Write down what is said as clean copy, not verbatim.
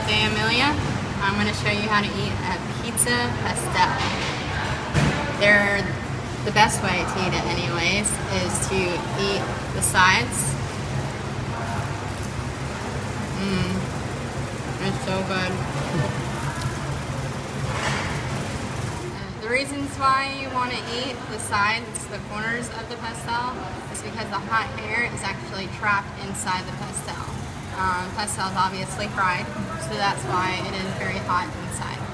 Okay, Amelia, I'm going to show you how to eat a pizza pastel. The best way to eat it anyways is to eat the sides. It's so good. The reasons why you want to eat the sides, the corners of the pastel, is because the hot air is actually trapped inside the pastel. Pastel is obviously fried, so that's why it is very hot inside.